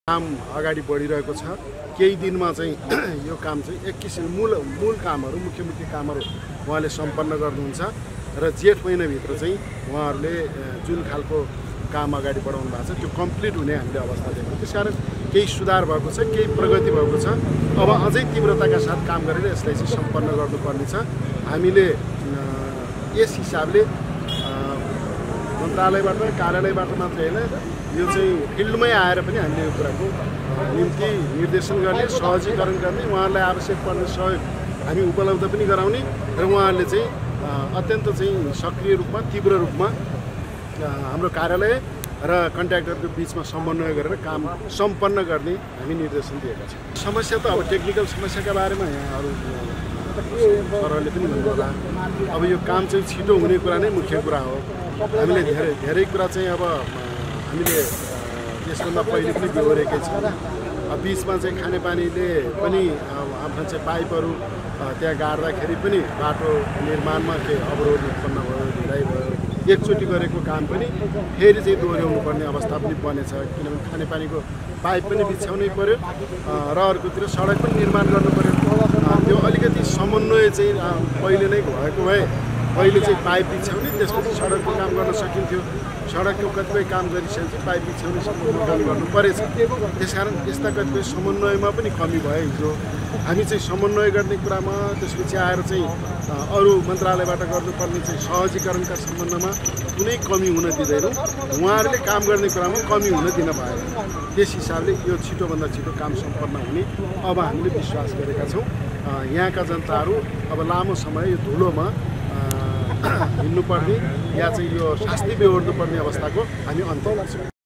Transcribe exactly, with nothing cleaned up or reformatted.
काम अगाडि बढिरहेको छ। केही दिनमा चाहिँ यो काम चाहिँ एक किसिम मूल मूल कामहरू मुख्य मुख्य कामहरू उहाँले सम्पन्न गर्नुहुन्छ र जेठ महिनाभित्र चाहिँ उहाँहरूले जुन खालको काम अगाडि बढाउनु भएको छ त्यो कम्प्लिट हुने हामीले अवस्था देख्यौँ। त्यसकारण केही सुधार भएको छ, केही प्रगति भएको छ। अब अझै तीव्रताका साथ काम गरेर यसलाई चाहिँ सम्पन्न गर्नुपर्ने छ। हामीले यस हिसाबले मन्त्रालयबाट कार्यालयबाट मात्रै होइन, यो चाहिँ फिल्डमै आएर पनि हामीले यो कुराको निम्ति निर्देशन गर्ने, सहजीकरण गर्ने, उहाँहरूलाई आवश्यक पर्ने सहयोग हामी उपलब्ध पनि गराउने र उहाँहरूले चाहिँ अत्यन्त चाहिँ सक्रिय रूपमा तीव्र रूपमा हाम्रो कार्यालय र कन्ट्र्याक्टरको बिचमा समन्वय गरेर काम सम्पन्न गर्ने हामी निर्देशन दिएका छौँ। समस्या त अब टेक्निकल समस्याका बारेमा यहाँहरू सरहरूले पनि भन्नुहोला। अब यो काम चाहिँ छिटो हुने कुरा नै मुख्य कुरा हो। हामीले धेरै धेरै कुरा चाहिँ अब हामीले त्यसभन्दा पहिले पनि बिहोरेकै छौँ। बिचमा चाहिँ खानेपानीले पनि आफ्नो चाहिँ पाइपहरू त्यहाँ गाड्दाखेरि पनि बाटो निर्माणमा केही अवरोध उत्पन्न भयो, ढिलाइ भयो। एकचोटि गरेको काम पनि फेरि चाहिँ दोहोऱ्याउनु पर्ने अवस्था पनि बनेछ, किनभने खानेपानीको पाइप पनि बिछ्याउनै पर्यो र अर्कोतिर सडक पनि निर्माण गर्नु पर्यो। त्यो अलिकति समन्वय चाहिँ पहिले नै भएको भए पहिले चाहिँ पाइप बिछ्याउने, त्यसपछि सडकको काम गर्न सकिन्थ्यो। सडकको कतिपय काम गरिसकेपछि पाइप बिछ्याउने काम गर्नु परेछ। त्यसकारण यस्ता कतिपय समन्वयमा पनि कमी भयो हिजो। हामी चाहिँ समन्वय गर्ने कुरामा त्यसपछि आएर चाहिँ अरू मन्त्रालयबाट गर्नुपर्ने चाहिँ सहजीकरणका सम्बन्धमा कुनै कमी हुन दिँदैनौँ। उहाँहरूले काम गर्ने कुरामा कमी हुन दिन भएन। त्यस हिसाबले यो छिटोभन्दा छिटो काम सम्पन्न हुने अब हामीले विश्वास गरेका छौँ। यहाँका जनताहरू अब लामो समय यो धुलोमा हिँड्नुपर्ने या चाहिँ यो शास्ति बेहोर्नुपर्ने अवस्थाको हामी अन्त्य गर्छौँ।